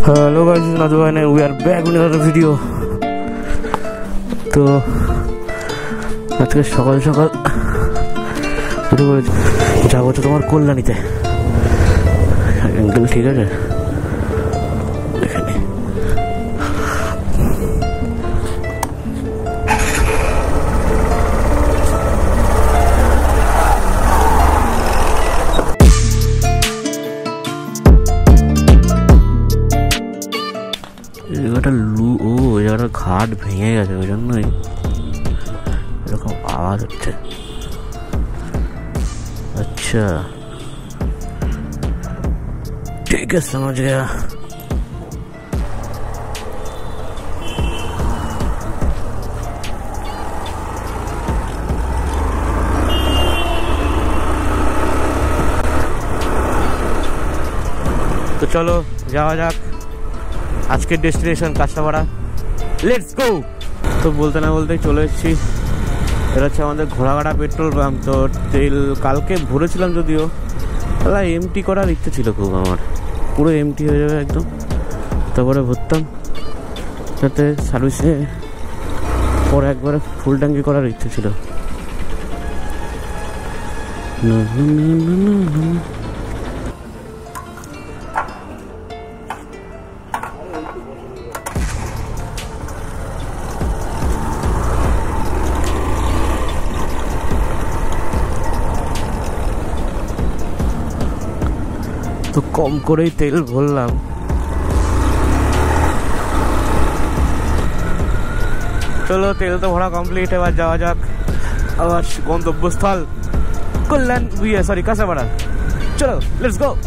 Hello guys, Naju भाई we are back with another video. তো আজকে সকাল সকাল যাবো তো তোমার কল্যাণীতে। অ্যাঙ্গেল ঠিক আছে এখানে। জায়গাটা ঘাট ভেঙে গেছে, ওই জন্যই এরকম আওয়াজ হচ্ছে। আচ্ছা ঠিক আছে, समझ गया। তো চলো যাওয়া যাক আজকের ডেস্টিনেশন কাঁচরাপাড়া। Let's go. তো বলতে না বলতেই চলে এসেছি। এটা হচ্ছে আমাদের ঘোড়াঘাটা পেট্রোল পাম্প। তো তেল কালকে ভরেছিলাম, যদিও তাহলে এমটি করার ইচ্ছে ছিল খুব, আমার পুরো এমটি হয়ে যাবে একদম, তারপরে ভরতাম, যাতে সার্ভিসে পরে একবারে ফুল ট্যাঙ্কি করার ইচ্ছে ছিল। তো কম করেই তেল ভরলাম। চলো তেল তো ভরা কমপ্লিট, এবার যাওয়া যাক আবার গন্তব্যস্থল কল্যাণ, সরি কাঁচরাপাড়া। চলো লেটস গো।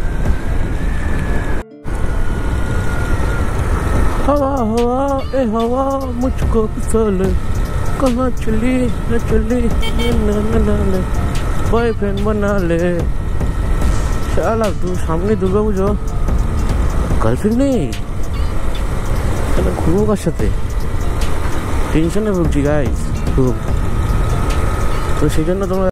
हवा हवा ए हवा मुझको फिसले, कहाँ चली न चली न बॉयफ्रेंड बना ले। শালা তুই সামনে দুর্গা পুজো, গার্লফ্রেন্ড নেই, তাহলে ঘুরবো কার সাথে? টেনশনে ভুগছি গাইস খুব। তো সেই জন্য তোমরা